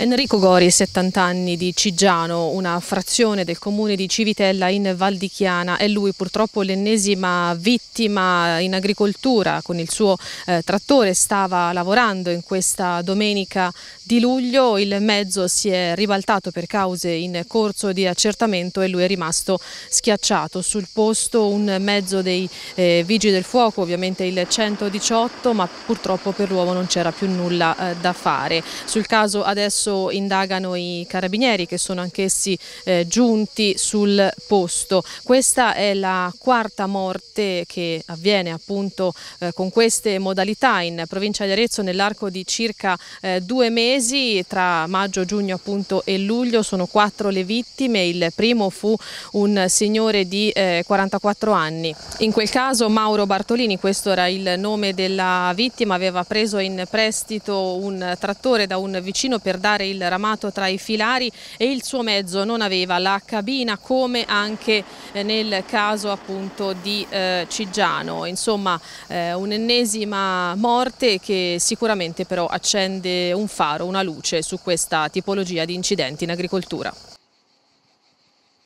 Enrico Gori, 70 anni, di Ciggiano, una frazione del comune di Civitella in Val di Chiana. È lui purtroppo l'ennesima vittima in agricoltura. Con il suo trattore stava lavorando in questa domenica di luglio. Il mezzo si è ribaltato per cause in corso di accertamento e lui è rimasto schiacciato. Sul posto un mezzo dei vigili del fuoco, ovviamente il 118, ma purtroppo per l'uomo non c'era più nulla da fare. Sul caso adesso indagano i carabinieri, che sono anch'essi giunti sul posto. Questa è la quarta morte che avviene appunto con queste modalità in provincia di Arezzo nell'arco di circa 2 mesi, tra maggio, giugno appunto e luglio. Sono 4 le vittime. Il primo fu un signore di 44 anni. In quel caso Mauro Bartolini, questo era il nome della vittima, aveva preso in prestito un trattore da un vicino per dare il ramato tra i filari e il suo mezzo non aveva la cabina, come anche nel caso appunto di Ciggiano. Insomma, un'ennesima morte che sicuramente però accende un faro, una luce su questa tipologia di incidenti in agricoltura.